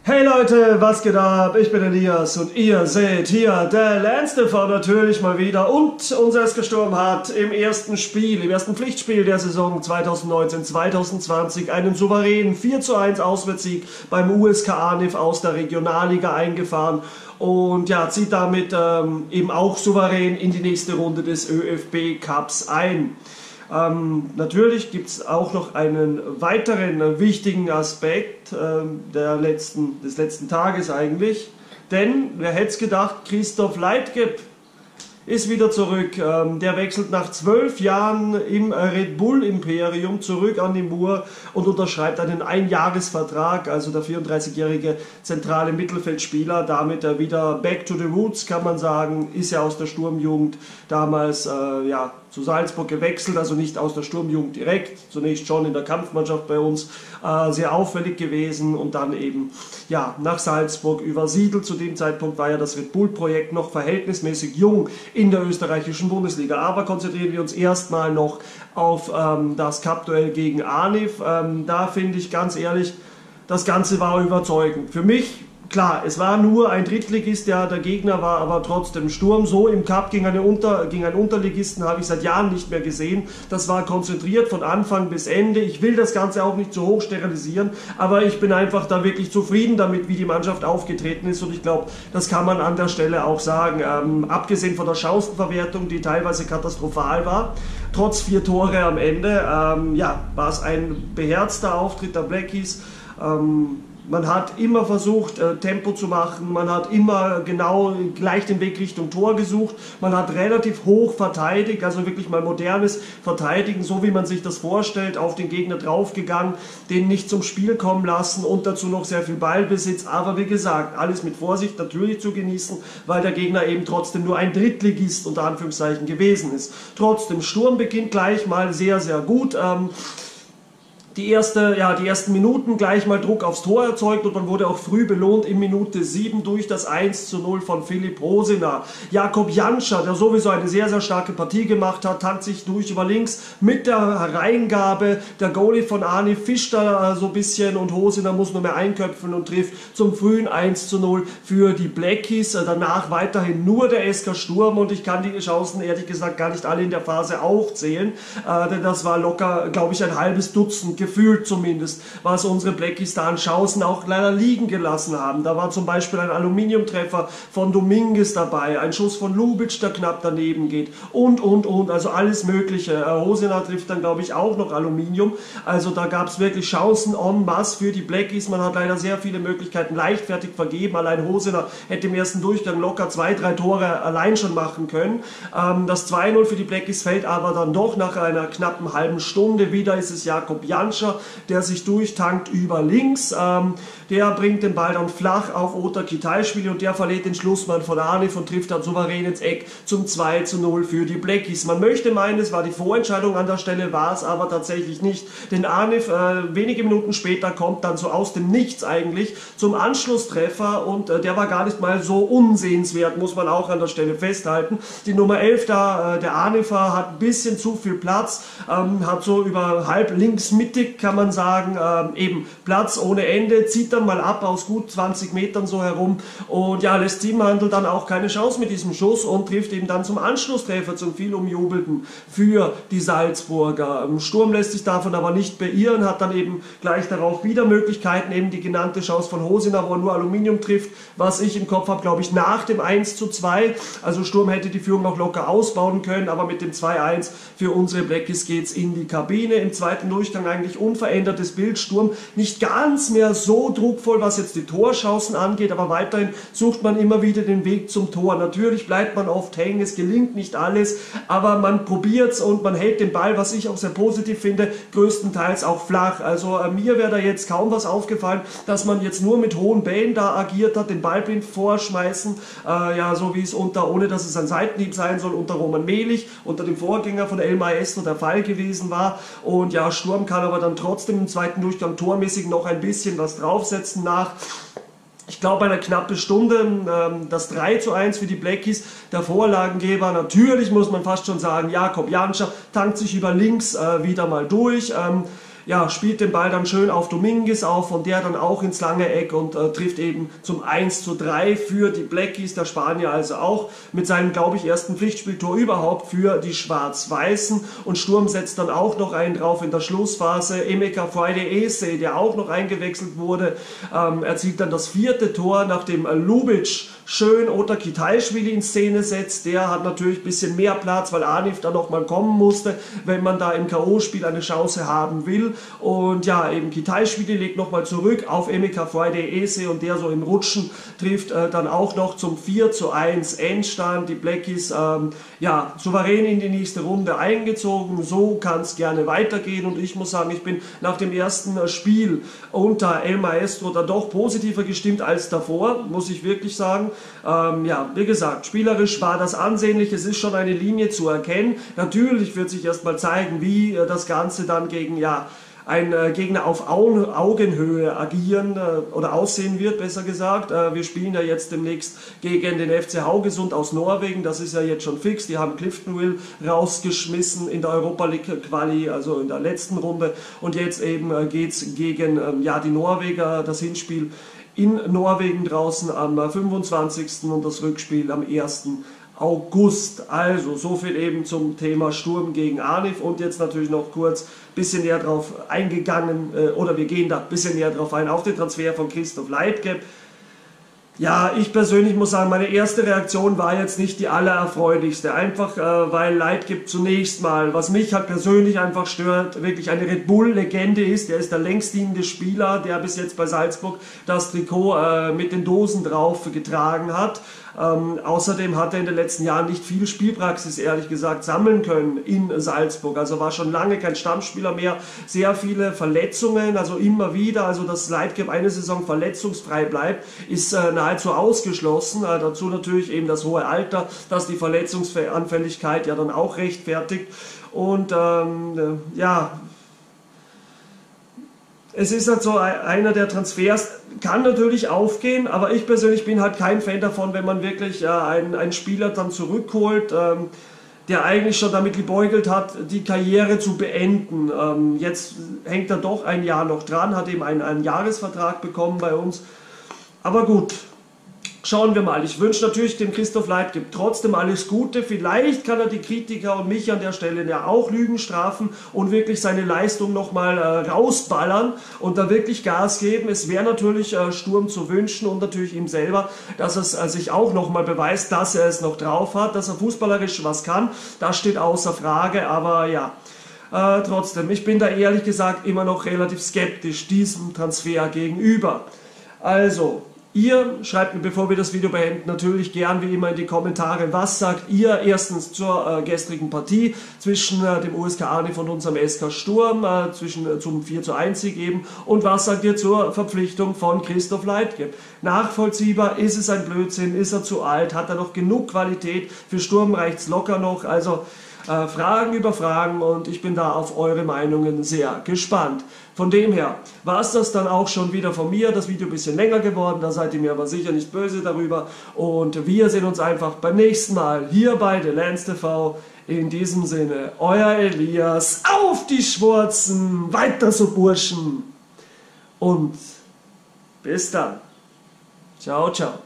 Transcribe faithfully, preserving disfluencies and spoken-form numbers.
Hey Leute, was geht ab? Ich bin Elias und ihr seht hier der Lance-T V natürlich mal wieder und unser S K Sturm hat im ersten Spiel, im ersten Pflichtspiel der Saison zweitausendneunzehn zweitausendzwanzig einen souveränen vier zu eins Auswärtssieg beim U S K Arniv aus der Regionalliga eingefahren und ja, zieht damit ähm, eben auch souverän in die nächste Runde des ÖFB Cups ein. Ähm, natürlich gibt es auch noch einen weiteren äh, wichtigen Aspekt ähm, der letzten, des letzten Tages eigentlich, denn wer hätte es gedacht, Christoph Leitgeb ist wieder zurück. Ähm, der wechselt nach zwölf Jahren im Red Bull Imperium zurück an die Mur und unterschreibt einen Einjahresvertrag, also der vierunddreißigjährige zentrale Mittelfeldspieler, damit er wieder back to the roots, kann man sagen, ist ja aus der Sturmjugend damals äh, ja, zu Salzburg gewechselt, also nicht aus der Sturmjugend direkt, zunächst schon in der Kampfmannschaft bei uns, äh, sehr auffällig gewesen und dann eben ja, nach Salzburg übersiedelt. Zu dem Zeitpunkt war ja das Red Bull Projekt noch verhältnismäßig jung in der österreichischen Bundesliga. Aber konzentrieren wir uns erstmal noch auf ähm, das Cup-Duell gegen Arniv. Ähm, da finde ich ganz ehrlich, das Ganze war überzeugend. Für mich, klar, es war nur ein Drittligist, der der Gegner war, aber trotzdem Sturm. So im Cup gegen, eine Unter, gegen einen Unterligisten habe ich seit Jahren nicht mehr gesehen. Das war konzentriert von Anfang bis Ende. Ich will das Ganze auch nicht zu hoch sterilisieren, aber ich bin einfach da wirklich zufrieden damit, wie die Mannschaft aufgetreten ist und ich glaube, das kann man an der Stelle auch sagen. Ähm, abgesehen von der Chancenverwertung, die teilweise katastrophal war, trotz vier Tore am Ende, ähm, ja, war es ein beherzter Auftritt der Blackies. Ähm, Man hat immer versucht, äh, Tempo zu machen, man hat immer genau gleich den Weg Richtung Tor gesucht, man hat relativ hoch verteidigt, also wirklich mal modernes Verteidigen, so wie man sich das vorstellt, auf den Gegner draufgegangen, den nicht zum Spiel kommen lassen und dazu noch sehr viel Ballbesitz, aber wie gesagt, alles mit Vorsicht natürlich zu genießen, weil der Gegner eben trotzdem nur ein Drittligist unter Anführungszeichen gewesen ist. Trotzdem, Sturm beginnt gleich mal sehr, sehr gut. Ähm, Die, erste, ja, die ersten Minuten gleich mal Druck aufs Tor erzeugt und man wurde auch früh belohnt in Minute sieben durch das eins zu null von Philipp Rosiner. Jakob Janscher, der sowieso eine sehr, sehr starke Partie gemacht hat, tankt sich durch über links mit der Hereingabe. Der Goalie von Arniv fischt da so ein bisschen und Rosiner muss nur mehr einköpfen und trifft zum frühen eins zu null für die Blackies. Danach weiterhin nur der S K Sturm und ich kann die Chancen ehrlich gesagt gar nicht alle in der Phase aufzählen, äh, denn das war locker, glaube ich, ein halbes Dutzend gefühlt zumindest, was unsere Blackies da an Chancen auch leider liegen gelassen haben. Da war zum Beispiel ein Aluminiumtreffer von Dominguez dabei, ein Schuss von Lubitsch, der knapp daneben geht und, und, und, also alles mögliche. Rosiner trifft dann, glaube ich, auch noch Aluminium. Also da gab es wirklich Chancen en masse für die Blackies. Man hat leider sehr viele Möglichkeiten leichtfertig vergeben. Allein Rosiner hätte im ersten Durchgang locker zwei, drei Tore allein schon machen können. Ähm, das zwei null für die Blackies fällt aber dann doch nach einer knappen halben Stunde wieder. Ist es Jakob Janscher, der sich durchtankt über links. Ähm, der bringt den Ball dann flach auf Ota Kitaischwili und der verliert den Schlussmann von Arniv und trifft dann souverän ins Eck zum zwei zu null für die Blackies. Man möchte meinen, es war die Vorentscheidung an der Stelle, war es aber tatsächlich nicht. Denn Arniv äh, wenige Minuten später kommt dann so aus dem Nichts eigentlich zum Anschlusstreffer und äh, der war gar nicht mal so unsehenswert, muss man auch an der Stelle festhalten. Die Nummer elf da, äh, der Arnifer, hat ein bisschen zu viel Platz, ähm, hat so über halb links mittig, kann man sagen, ähm, eben Platz ohne Ende, zieht dann mal ab aus gut zwanzig Metern so herum und ja, lässt Siebenhandel dann auch keine Chance mit diesem Schuss und trifft eben dann zum Anschlusstreffer, zum viel umjubelten für die Salzburger. Sturm lässt sich davon aber nicht beirren, hat dann eben gleich darauf wieder Möglichkeiten, eben die genannte Chance von Rosiner, wo er nur Aluminium trifft, was ich im Kopf habe, glaube ich, nach dem eins zu zwei, also Sturm hätte die Führung noch locker ausbauen können, aber mit dem zwei eins für unsere Blackies geht es in die Kabine. Im zweiten Durchgang eigentlich unverändertes Bild, Sturm nicht ganz mehr so druckvoll, was jetzt die Torchancen angeht, aber weiterhin sucht man immer wieder den Weg zum Tor. Natürlich bleibt man oft hängen, es gelingt nicht alles, aber man probiert es und man hält den Ball, was ich auch sehr positiv finde, größtenteils auch flach. Also äh, mir wäre da jetzt kaum was aufgefallen, dass man jetzt nur mit hohen Bällen da agiert hat, den Ball blind vorschmeißen, äh, ja, so wie es unter, ohne dass es ein Seitenhieb sein soll, unter Roman Melich, unter dem Vorgänger von El Maestro der Fall gewesen war und ja, Sturm kann aber dann trotzdem im zweiten Durchgang tormäßig noch ein bisschen was draufsetzen nach, ich glaube, eine knappe Stunde, ähm, das drei zu eins für die Blackies, der Vorlagengeber, natürlich muss man fast schon sagen, Jakob Janscher tankt sich über links äh, wieder mal durch, ähm, ja, spielt den Ball dann schön auf Dominguez auf und der dann auch ins lange Eck und äh, trifft eben zum eins zu drei für die Blackies, der Spanier also auch mit seinem, glaube ich, ersten Pflichtspieltor überhaupt für die Schwarz-Weißen, und Sturm setzt dann auch noch einen drauf in der Schlussphase. Emeka Friday Eze, der auch noch eingewechselt wurde, ähm, erzielt dann das vierte Tor, nachdem äh, Ljubic schön Ota Kitaischwili in Szene setzt. Der hat natürlich ein bisschen mehr Platz, weil Anif da nochmal kommen musste, wenn man da im K O-Spiel eine Chance haben will. Und ja, eben Kitaischwili legt nochmal zurück auf Emeka Friday Eze und der so im Rutschen trifft äh, dann auch noch zum vier zu eins Endstand. Die Blackies ähm, ja, souverän in die nächste Runde eingezogen. So kann es gerne weitergehen, und ich muss sagen, ich bin nach dem ersten äh, Spiel unter El Maestro da doch positiver gestimmt als davor, muss ich wirklich sagen. Ähm, ja, wie gesagt, spielerisch war das ansehnlich, es ist schon eine Linie zu erkennen. Natürlich wird sich erstmal zeigen, wie äh, das Ganze dann gegen, ja, ein äh, Gegner auf Au Augenhöhe agieren äh, oder aussehen wird, besser gesagt. Äh, wir spielen ja jetzt demnächst gegen den F C Haugesund aus Norwegen, das ist ja jetzt schon fix. Die haben Cliftonville rausgeschmissen in der Europa League Quali, also in der letzten Runde, und jetzt eben äh, geht es gegen ähm, ja, die Norweger, das Hinspiel in Norwegen draußen am fünfundzwanzigsten und das Rückspiel am ersten August. Also so viel eben zum Thema Sturm gegen Anif, und jetzt natürlich noch kurz ein bisschen näher drauf eingegangen, äh, oder wir gehen da ein bisschen näher drauf ein, auf den Transfer von Christoph Leitgeb. Ja, ich persönlich muss sagen, meine erste Reaktion war jetzt nicht die allererfreulichste, einfach äh, weil Leitgeb zunächst mal, was mich halt persönlich einfach stört, wirklich eine Red Bull-Legende ist. Der ist der längstdienende Spieler, der bis jetzt bei Salzburg das Trikot äh, mit den Dosen drauf getragen hat. Ähm, außerdem hat er in den letzten Jahren nicht viel Spielpraxis, ehrlich gesagt, sammeln können in Salzburg. Also war schon lange kein Stammspieler mehr. Sehr viele Verletzungen, also immer wieder. Also dass Leitgeb eine Saison verletzungsfrei bleibt, ist äh, nahezu ausgeschlossen. Äh, dazu natürlich eben das hohe Alter, das die Verletzungsanfälligkeit ja dann auch rechtfertigt. Und ähm, äh, ja... Es ist halt so, einer der Transfers kann natürlich aufgehen, aber ich persönlich bin halt kein Fan davon, wenn man wirklich äh, einen, einen Spieler dann zurückholt, ähm, der eigentlich schon damit gebeugelt hat, die Karriere zu beenden. Ähm, jetzt hängt er doch ein Jahr noch dran, hat eben einen, einen Jahresvertrag bekommen bei uns. Aber gut, schauen wir mal. Ich wünsche natürlich dem Christoph Leitgeb trotzdem alles Gute. Vielleicht kann er die Kritiker und mich an der Stelle ja auch Lügen strafen und wirklich seine Leistung nochmal äh, rausballern und da wirklich Gas geben. Es wäre natürlich äh, Sturm zu wünschen und natürlich ihm selber, dass es äh, sich auch nochmal beweist, dass er es noch drauf hat, dass er fußballerisch was kann. Das steht außer Frage, aber ja. Äh, trotzdem, ich bin da ehrlich gesagt immer noch relativ skeptisch diesem Transfer gegenüber. Also, ihr schreibt mir, bevor wir das Video beenden, natürlich gern wie immer in die Kommentare, was sagt ihr erstens zur äh, gestrigen Partie zwischen äh, dem U S K Arnif und unserem S K Sturm, äh, zwischen, äh, zum vier zu eins Sieg eben, und was sagt ihr zur Verpflichtung von Christoph Leitgeb? Nachvollziehbar, ist es ein Blödsinn, ist er zu alt, hat er noch genug Qualität, für Sturm reicht es locker noch, also äh, Fragen über Fragen, und ich bin da auf eure Meinungen sehr gespannt. Von dem her war es das dann auch schon wieder von mir, das Video ein bisschen länger geworden, da seid ihr mir aber sicher nicht böse darüber, und wir sehen uns einfach beim nächsten Mal hier bei The Lance T V. In diesem Sinne, euer Elias, auf die Schwarzen, weiter so Burschen, und bis dann. Ciao, ciao.